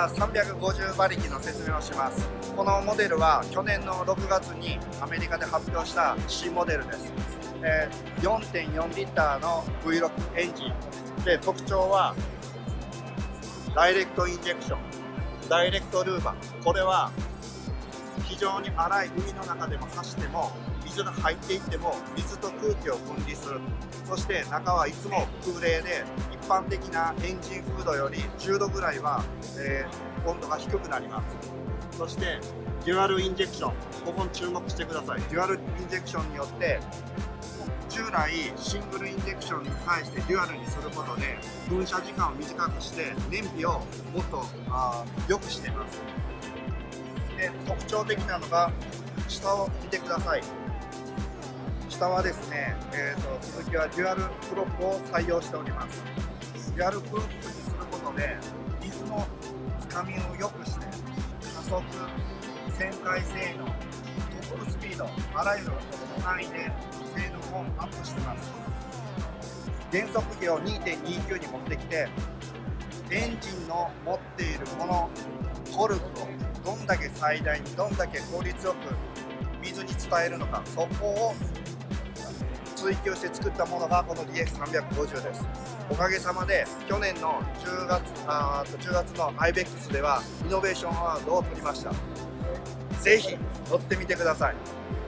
は350馬力の説明をします。このモデルは去年の6月にアメリカで発表した新モデルです。4.4 リッターの V6 エンジンで、特徴はダイレクトインジェクション、ダイレクトルーバー。これは非常に荒い海の中でも走っても水が入っていっても水と空気を分離する。そして中はいつも空冷で、一般的なエンジンフードより10度ぐらいは、温度が低くなります。そしてデュアルインジェクション、ここに注目してください。デュアルインジェクションによって従来シングルインジェクションに対してデュアルにすることで噴射時間を短くして燃費をもっと良くしています。で、特徴的なのが下を見てください。下はですね、スズキはデュアルプロップを採用しております。デュアルプロップにすることで水のつかみを良くして加速、旋回性能、トップスピード、あらゆる範囲で性能をアップしてます。減速比を 2.29 に持ってきて、エンジンの持っているこのトルクをどんだけ最大に、どんだけ効率よく水に伝えるのか、そこを追求して作ったものがこの DX350 です。おかげさまで去年の10月の IBEX ではイノベーションアワードを取りました。ぜひ乗ってみてください。